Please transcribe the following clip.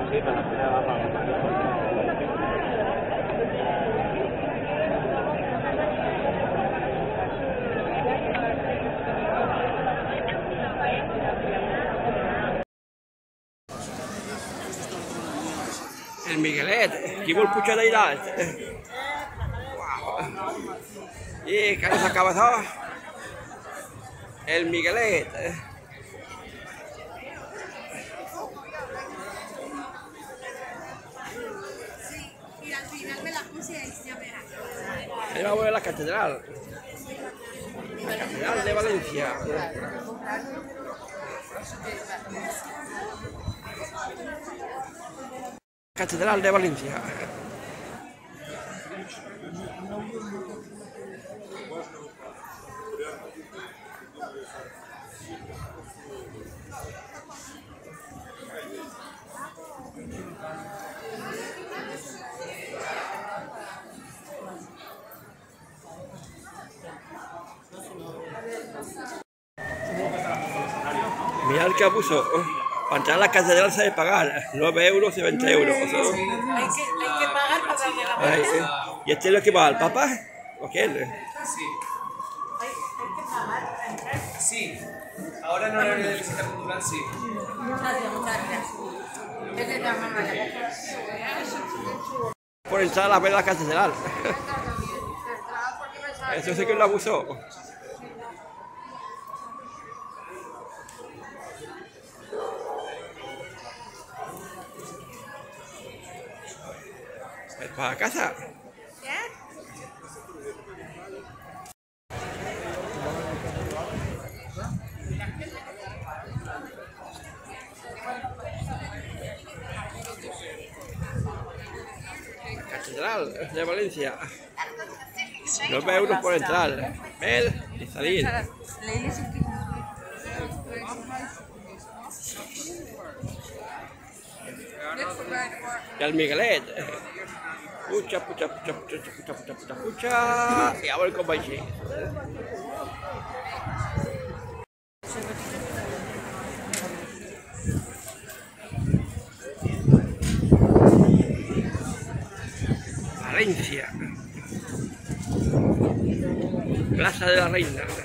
El Miguelet, qui vol pujar d'allà dalt. Uau. I que no s'acaba això. El Miguelet. Y al final me la puse y ya verás. Ahí va a ver la catedral. La catedral de Valencia. Catedral de Valencia. Mirad qué abuso. Para entrar a la catedral se debe pagar 9 euros y 20 euros. Hay que pagar para darle la vuelta. ¿Y este es lo que va al Papa? ¿O qué? Sí. Hay que pagar para entrar. Sí. Ahora en horario de visita cultural, sí. Muchas gracias. Es de la mamá. Por entrar a ver la catedral. Eso sí que lo abusó. ¿Es para casa? Catedral de Valencia. 9 euros por entrar, ver y salir. Y al Miguelet. Pucha. Y a ver cómo va. Valencia. Plaza de la Reina.